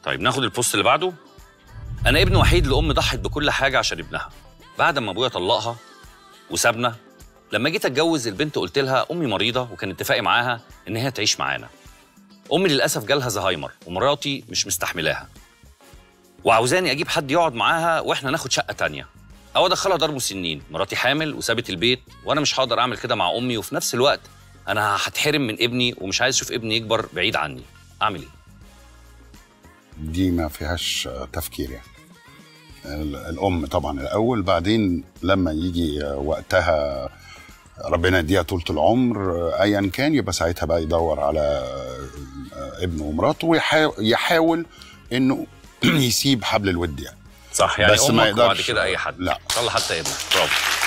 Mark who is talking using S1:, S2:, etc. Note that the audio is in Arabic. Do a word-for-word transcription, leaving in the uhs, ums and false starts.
S1: طيب ناخد البوست اللي بعده. انا ابن وحيد لام ضحت بكل حاجه عشان ابنها. بعد ما ابويا طلقها وسابنا، لما جيت اتجوز البنت قلت لها امي مريضه، وكان اتفاقي معاها ان هي تعيش معانا. امي للاسف جالها زهايمر ومراتي مش مستحملاها، وعاوزاني اجيب حد يقعد معاها واحنا ناخد شقه تانية او ادخلها دار مسنين. مراتي حامل وسابت البيت، وانا مش هقدر اعمل كده مع امي، وفي نفس الوقت انا هتحرم من ابني ومش عايز اشوف ابني يكبر بعيد عني. اعمل ايه؟
S2: دي ما فيهاش تفكير يعني. الام طبعا الاول، بعدين لما يجي وقتها ربنا يديها طولة العمر ايا كان، يبقى ساعتها بقى يدور على ابنه ومراته ويحاول انه يسيب حبل الود يعني.
S1: صح، يعني
S2: بس
S1: امك
S2: ما يقدرش
S1: وبعد كده اي حد.
S2: لا
S1: طلع حتى ابنك. برافو.